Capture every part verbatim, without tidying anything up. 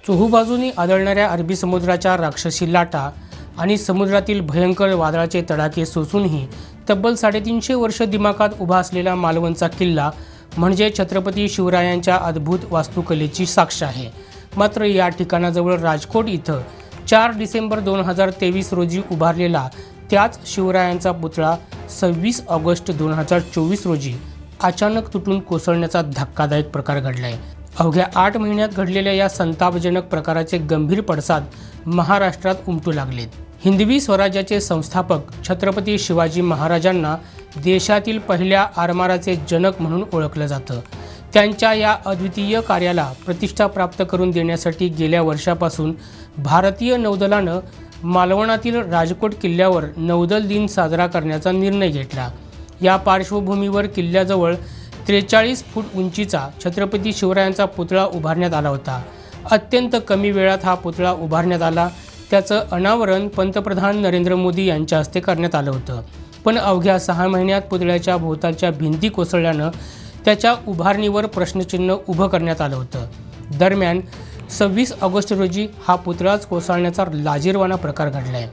चोहूबाजूनी आदळणाऱ्या अरबी समुद्राच्या राक्षसी लाटा आणि समुद्रातील भयंकर वादळाचे तडाखे सोसूनही तब्बल साडेतीनशे वर्ष दिमाखात उभा असलेला मालवणचा किल्ला म्हणजे छत्रपती शिवरायांच्या अद्भुत वास्तुकलेची साक्ष आहे। मात्र या ठिकाणाजवळ राजकोट इथं चार डिसेंबर दोन हजार तेवीस रोजी उभारलेला त्याच शिवरायांचा पुतळा सव्वीस ऑगस्ट दोन हजार चोवीस रोजी अचानक तुटून कोसळण्याचा धक्कादायक प्रकार घडलाय। अवघ्या आठ महिन्यात घडलेल्या या संतापजनक प्रकाराचे गंभीर पडसाद महाराष्ट्रात उमटू लागलेत। हिंदवी स्वराज्याचे संस्थापक छत्रपती शिवाजी महाराजांना देशातील पहिल्या आरमाराचे जनक म्हणून ओळखलं जातं। त्यांच्या या अद्वितीय कार्याला प्रतिष्ठा प्राप्त करून देण्यासाठी गेल्या वर्षापासून भारतीय नौदलानं मालवणातील राजकोट किल्ल्यावर नौदल दिन साजरा करण्याचा निर्णय घेतला। या पार्श्वभूमीवर किल्ल्याजवळ त्रेचाळीस फूट उंचीचा छत्रपती शिवरायांचा पुतळा उभारण्यात आला होता। अत्यंत कमी वेळात हा पुतळा उभारण्यात आला। त्याचं अनावरण पंतप्रधान नरेंद्र मोदी यांच्या हस्ते करण्यात आलं होतं। पण अवघ्या सहा महिन्यात पुतळ्याच्या भोवतालच्या भिंती कोसळल्यानं त्याच्या उभारणीवर प्रश्नचिन्ह उभं करण्यात आलं होतं। दरम्यान सव्वीस ऑगस्ट रोजी हा पुतळाच कोसळण्याचा लाजिरवाणा प्रकार घडलाय।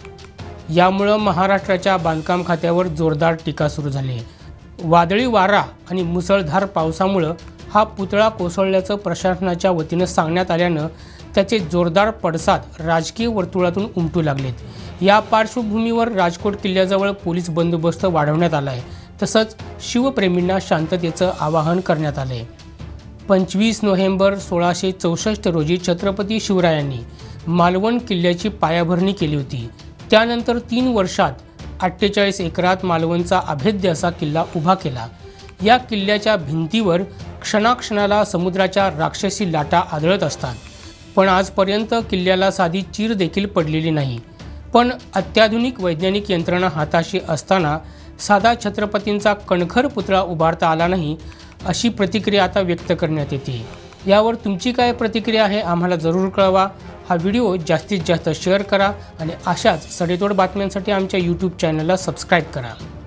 यामुळं महाराष्ट्राच्या बांधकाम खात्यावर जोरदार टीका सुरू झाली। वादळी वारा आणि मुसळधार पावसामुळं हा पुतळा कोसळल्याचं प्रशासनाच्या वतीनं सांगण्यात आल्यानं त्याचे जोरदार पडसाद राजकीय वर्तुळातून उमटू लागलेत। या पार्श्वभूमीवर राजकोट किल्ल्याजवळ पोलीस बंदोबस्त वाढवण्यात आला आहे। तसंच शिवप्रेमींना शांततेचं आवाहन करण्यात आले। पंचवीस नोव्हेंबर सोळाशे चौसष्ट रोजी छत्रपती शिवरायांनी मालवण किल्ल्याची पायाभरणी केली होती। त्यानंतर तीन वर्षात अठ्ठेचाळीस एकरात मालवणचा अभेद्य असा किल्ला उभा केला। या किल्ल्याच्या भिंतीवर क्षणाक्षणाला समुद्राच्या राक्षसी लाटा आदळत असतात, पण आजपर्यंत किल्ल्याला साधी चीर देखील पडलेली नाही। पण अत्याधुनिक वैज्ञानिक यंत्रणा हाताशी असताना साधा छत्रपतींचा कणखर पुतळा उभारता आला नाही, अशी प्रतिक्रिया आता व्यक्त करण्यात येते। यावर तुमची काय प्रतिक्रिया आहे आम्हाला जरूर कळवा। हा व्हिडिओ जास्तीत जास्त शेअर करा आणि अशाच सडेतोड बातम्यांसाठी आमच्या यूट्यूब चॅनलला सबस्क्राईब करा।